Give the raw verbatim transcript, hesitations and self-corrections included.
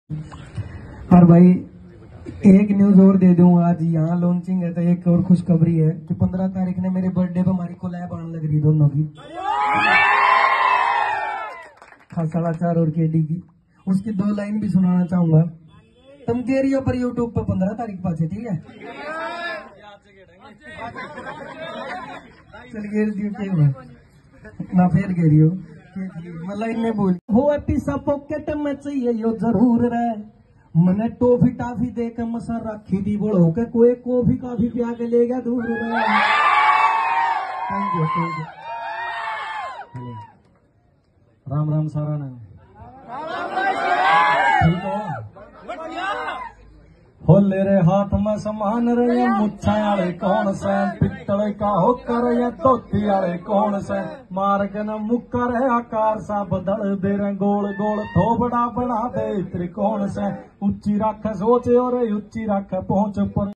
और भाई एक न्यूज और दे दूं, आज यहाँ लॉन्चिंग है तो एक और खुशखबरी है कि पंद्रह तारीख ने मेरे बर्थडे पे हमारी कोलैब आने लग रही दोनों की, साढ़ा चार और केडी की। उसकी दो लाइन भी सुनाना चाहूंगा। तुम कह रही हो पर यूट्यूब पर पंद्रह तारीख पाछे, ठीक है? चल गेर ना फिर कह रही हो मतलब इन्हें बोल हो पिसा पॉकेट में चाहिए यो जरूर रहे मने टॉफी टाफी दे के मसा राखी दी बोलो के कोई कॉफी काफी पिया के ले गया दूर रहे। Thank you thank you. Ram Ram सारा ने ठीक हो हो ले रे हाथ में समान रहे मुच्छा वाले कौन से पित्तल का होकर या धोती वाले कौन से मार के न मुक्कर है आकार सा बदल दे रहे गोल गोल थोबड़ा बना दे त्रिकोण से ऊंची रख सोच और ऊंची रख पहुंच पर